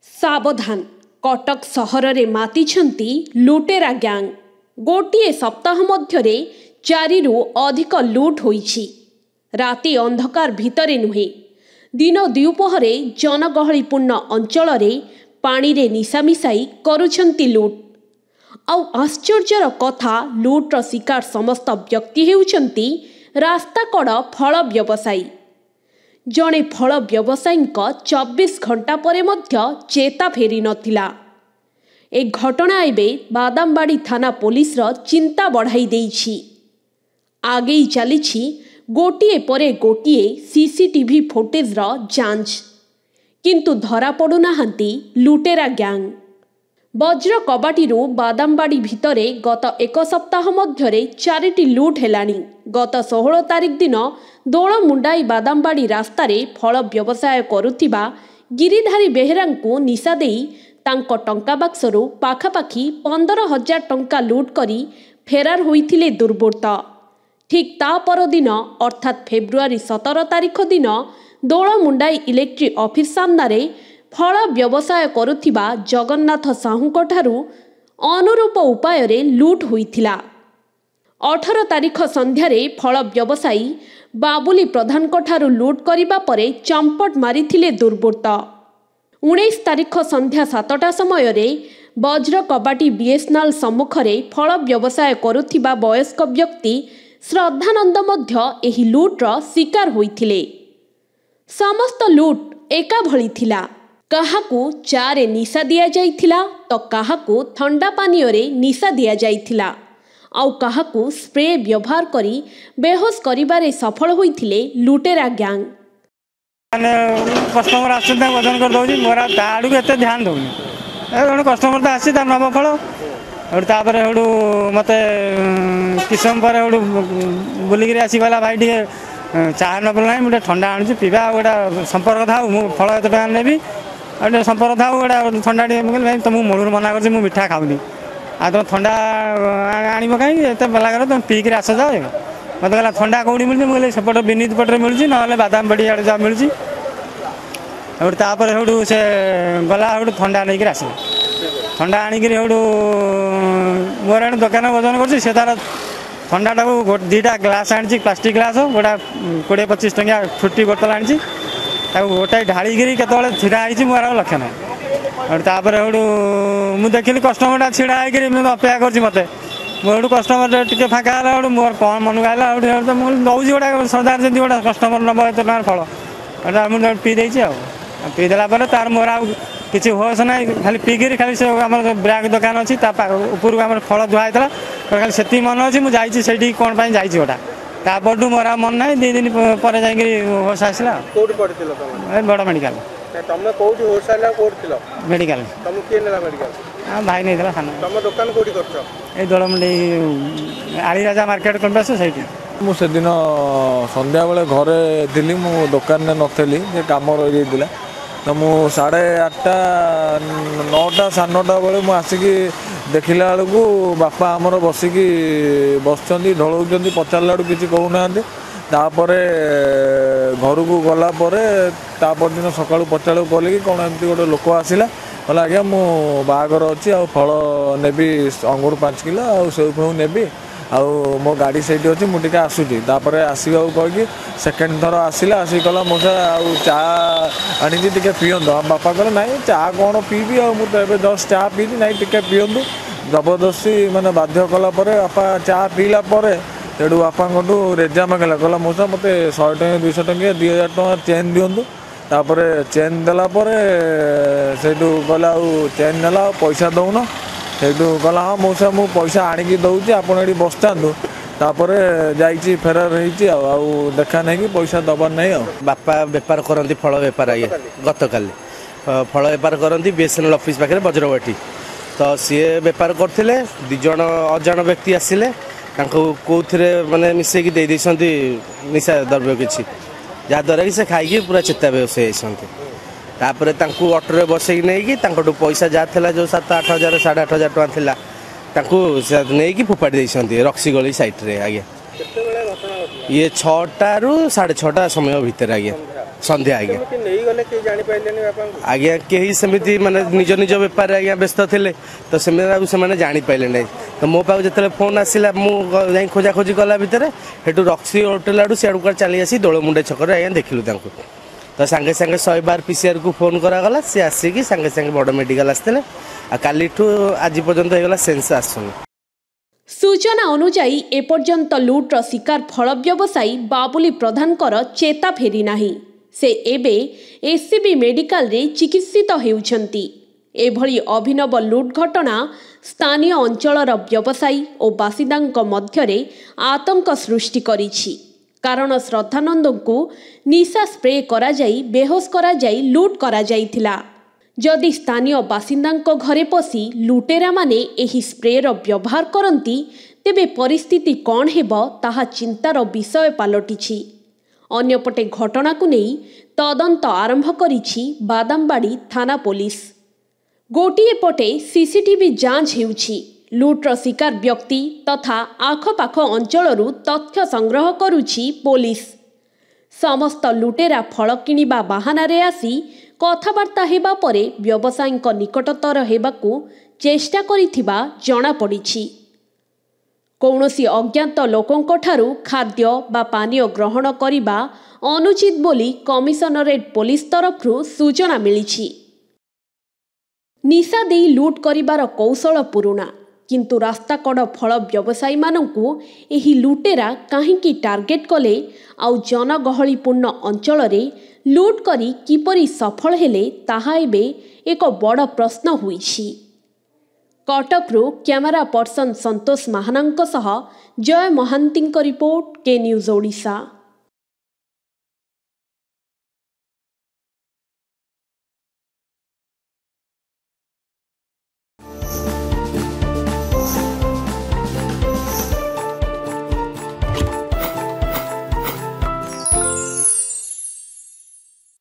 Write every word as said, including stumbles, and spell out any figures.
सावधान कटक सहर में मातिछंती लुटेरा गैंग। गोटे सप्ताह मध्यरे चारि रु अधिक लुट होईछि। राति अंधकार भितरे नुहे दिन द्विपहरे जनगहलीपूर्ण अंचल पानी रे निशा मिसाई करुछंती लुट। आउ आश्चर्यर कथा लुट्र शिकार समस्त व्यक्ति हेउछंती रास्ता कड़ फल व्यवसायी। जड़े फल व्यवसायी चौबीस घंटा परे मध्य चेता फेरी नथिला। ए घटना एबे बादामबाड़ी थाना पुलिस रो चिंता बढ़ाई देइछि। आगे चलीछि गोटिए परे गोटिए सीसीटीवी फुटेज रो जांच, किंतु धरा पड़ू नाहंती लुटेरा गैंग। वज्र कबाटीरू बादामबाड़ी भितरे गत एक सप्ताह मध्यरे चारिटी लुट हेलानी। गत षोहल तारिख दिन दोलमुंडाई बादामबाड़ी रास्तारे फल व्यवसाय करुथिबा गिरिधारी बेहेरांकु निशा देई तांको टंका बाक्सरू पाखापाखि पंदर हजार टंका लुट करी फेरार होइथिले दुर्बृत्त। ठीक ता परदिन अर्थात फेब्रुआरी सतर तारिख दिन दोलमुंडाई इलेक्ट्रिक ऑफिस सामने फल व्यवसाय करुथिबा जगन्नाथ साहूको ठारू अनुरूप उपाय रे लुट होइथिला। अठारह तारिख संध्यारे फल व्यवसायी बाबुली प्रधान ठारू लुट करिबा परे चंपट मारिथिले दुर्बृत्त। उन्नीस तारिख संध्या सातटा समय रे वज्र कबाटी बीएसएनएल सम्मुखरे फल व्यवसाय करुथिबा वयस्क व्यक्ति श्रद्धानंद मध्य एही लुट्र शिकार होइथिले। समस्त लुट एका भली थिला। काहाकू चारे निशा दिया जाइथिला तो काहाकू ठंडा पानी रे निशा दिया जाइथिला, आउ काहाकू स्प्रे व्यवहार करी बेहोश करिबारे सफल होइथिले लुटेरा गैंग। कस्टमर आसुता वजन कर दउची मोरा ताडू एते ध्यान दउनी। ए जण कस्टमर त आसी तार नव फल और तापर हेडू मते किसम पर हेडू बुलिगिरी आसी गला भाई टिके चाह न पला मुटे ठंडा आनुची पीबा गोटा संपर्क थाउ मु फल एते टका नेबी और संपर्क थाउ गोटा ठंडा टिके मुगल भाई तुम मूलर मना करछि मु मिठा खाउनी आ तो ठंडा आनिबो काई एते बला कर तुम पी के आस जाओ। मत कहला ठंडा कौड़ी मिलछि मुगले सेपट बिनीत पटरे मिलछि नले बादामबाड़ी आड़े जा मिलछि और तापर हेडू से गला हेडू ठंडा नै के आसी ठंडा आनी के हेडू मोर एण दुकान वजन करछि से तार ठंडा टाक दुटा ग्लास आनी प्लास्टिक ग्लास गोटा कोड़े पचिश टंका फुटी बोतल आनी गोटाए ढाड़ी केतले छिड़ा होती मोर लक्ष्य ना और तापर हेडू मु देखिली कस्टमर छिड़ा होकर अपेक्षा कर मत मोटू कस्टमर टे फाँका है मोर कौन मन आला नौजी गोटा सदार जमी गोटा कस्टमर नब एत फल मुझे पी देती पीदेला तार मोर आ किसी होश ना खाली पीकरी खाली से आम ब्राग दुकान अच्छी ऊपर आम फल धुआ होता खाली से मन अच्छी मुझे से कौन पर जाइए गोटा तापरू मोर मन ना दी दिन पर जा होश आसला बड़ मेडिकल मेडिकल भाई नहीं सान ये दोलमुंडी आली राजा मार्केट कम्प्लेक्स से मुझे दिन संध्या बेले घरे थी मु दुकान में नथली कम रही जाता तो मु साढ़े आठटा नौटा साढ़े नौटा बेले मुझे आसिक देखला बेलू बापा आमर बसिकी बस ढोल पचारा किसी कहूना तापर घर को गला तापर दिन सका पचार कल कि कौन एमती गोटे लोक आसला कहला आज्ञा मु बागर अच्छी आ फल नेबी अंगूर पाँच किलो आ सेव फेव नेबी आउ मो गाड़ी से अच्छी मुझे आसूँ तापर आसवा कहीकि सेकेंड थर आसला आसिक कहला मौसा आउ चा आनी टे पीयंतु आ बापा कहले ना चा कौन पीबी आ मुझे जस्ट चा पीती ना टे पीयंतु जबरदस्ती मैंने बाध्य कलापर बापा चा पीला तेणु बापा रेजा मांगला कहला मौसा मत शहे टଙ୍କା दुईश टंकिया दुई हजार टଙ୍କା चेन दिंतु तापर चेन देलापर से कहला चेन नेला पैसा दौन से कहला हाँ मौसा मु पैसा आणिकी दौची आप बसता तापर जाइए फेरार हो देखा नहीं कि पैसा दबार नहीं। बापा बेपार करती फल बेपार आए गत काली फल बेपार करती बीएसएनएल ऑफिस पाखे वज्रबाटी तो सी बेपार करते दिज अजाण व्यक्ति आसिले कौथे मैंने मिसेक दे निशा द्रव्य किसी जहाद्वारा कि से खाई पूरा चेता बेहोश होती अटोरे बसई नहीं पैसा जहाँ जो सात आठ हजार साढ़े आठ हजार टाँग नहीं फोपाड़ी देती रक्सी गली साइड रे आज्ञा ये छटा रू साढ़े छटा समय भितर आज्ञा सन्ध्या आज्ञा आज्ञा कहीं सेमती माने निज निज बेपार आज्ञा व्यस्त थे तो से जानी पाइले ना तो मो पाक जो फोन आसला मुझे खोजा खोजी कला भितर हेटू रक्सी होटेल आड़ू सियाड़ चली आसी दोलमुंडे छक आज्ञा देखिलु तो सांगे सांगे शहे बार पीसीआर को फोन करागला सी आसिकी सांगे सांगे बड़ मेडिकल आसते काली आज पर्यंत होगा सेन्स आसुनी। सूचना अनुजाई एपर्यंत लुट्र शिकार फल व्यवसायी बाबुली प्रधानकर चेता फेरी नाही। से एबे एससीबी मेडिकल रे चिकित्सित हेउछंती। एभली अभिनव लुट घटना स्थानीय अंचलर व्यवसायी और बासिंदांक मध्यरे आतंक सृष्टि करिछि। कारण श्रद्धानंद को निशा स्प्रे करा जाई बेहोश करा जाई लुट करा जाइथिला। जदि स्थानीय बासिंदांक घरे पशि लुटेरा माने एही स्प्रेर व्यवहार करती तेबे परिस्थिति कौन हेबो ताहा चिंतार विषय पालटिछि। अन्यपटे घटना को नहीं तदंत आरंभ करिछि बादामबाड़ी थाना पुलिस। गोटिए पटे सीसीटीवी जांच हेउछि। लुट्र शिकार व्यक्ति तथा आखपाख अंचलरू तथ्य संग्रह करुछि पुलिस। समस्त लुटेरा फल किनिबा बाहानारे आसी कथबार्ता हेबा परे व्यवसायीक निकटतर हेबाकू चेष्टा करिथिबा जणा पड़िछि। कौनसी अज्ञात लोकंक ठारू खाद्य बा पानीय ग्रहण करिबा अनुचित बोली कमिशनरेट पुलिस तरफरू सूचना मिलिछि। निशा देई लुट करिबार कौशल पुरुणा किंतु रास्ताकड़ फल व्यवसायी मानंकु एही लुटेरा काहींकी टार्गेट कले आउ जनगहलीपूर्ण अंचल रे लुट करी किपरि सफल हेले ताहा एबे एक बड़ प्रश्न होईछि। कटकरू कैमरा पर्सन संतोष महानांक सह जय महांती रिपोर्ट के न्यूज ओडिशा।